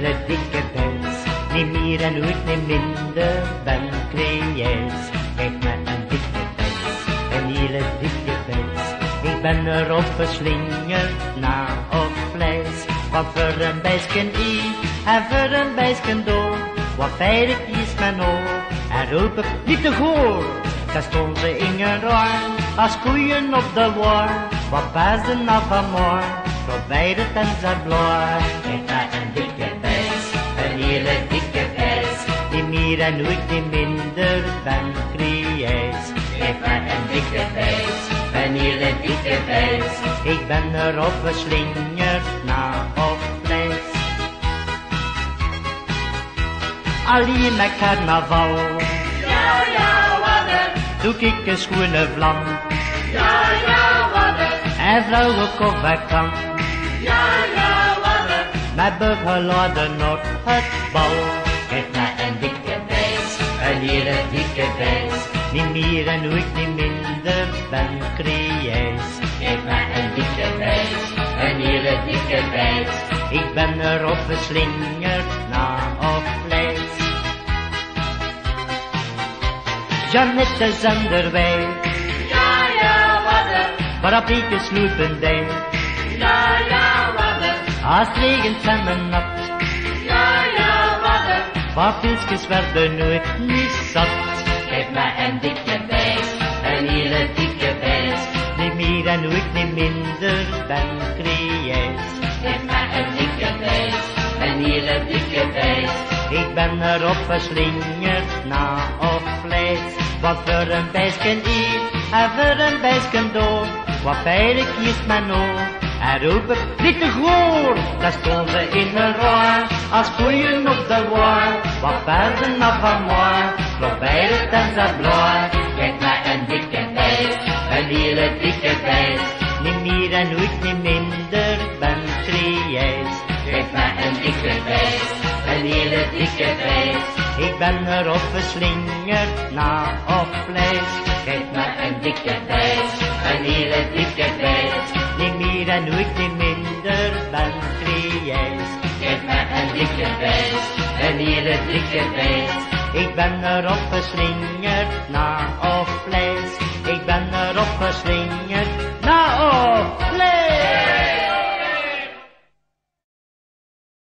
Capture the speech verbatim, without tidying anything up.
hele dikke bes. Niet meer en nooit niet minder ben creërs. Geef me een dikke bes, een hele dikke bes. Ik ben erop geslingerd na op vlees. Wat voor een bijsken i en voor een bijsken door. Wat feilig is mijn oor en roep ik niet te goor. Daar stond ze in een roar als koeien op de war. Wat paarden af van moor, voorbij de tenzerbloor. Geef me een dikke bes, een hele dikke bes. Die meer en nooit niet minder ben creërs. Geef me een dikke bes, een hele dikke bes. Ik ben erop geslingerd na op vlees. Alleen met carnaval, Ja, ja, wadden. doe ik een schoene vlam. Ja, ja, wadden. En vrouwenkoffer kan, Ja, ja, wadden. met begeladen op het bal. Geef mij een dikke bes, een hele dikke bes. Niet meer en nooit niet minder ben creërs. Geef mij een dikke bes, een hele dikke bes. Ik ben erop geslingerd na op vlees. Jeannette Zenderwij, Ja, ja, wadden. waarop ik gesloten deed. Ja, ja, wadden. Als het regent zijn we nat, Ja, ja, wadden. maar pilsjes werden nooit niet zat. Geef mij een dikke bes, een hele dikke bes. Niet meer en nooit niet minder ben creërs. Geef mij een dikke bes, een hele dikke bes. Ik ben erop geslingerd na op vlees. Wat voor een bijsken hier en voor een bijsken door. Wat veilig is mijn oor en roep ik niet te goor. Daar stond ze in een roar als koeien op de war. Wat paarden af van moor, voorbij de tenzerbloor. Geef mij een dikke bes, een hele dikke bes. Niet meer en nooit niet minder ben creërs. Geef mij een dikke bes, een hele dikke bes. Ik ben erop geslingerd na op vlees. Geef mij een dikke bes, een hele dikke bes. Niet meer en nooit niet minder ben creërs. Geef mij een dikke bes, een hele dikke bes. Ik ben erop geslingerd na op vlees. Ik ben erop geslingerd na op vlees.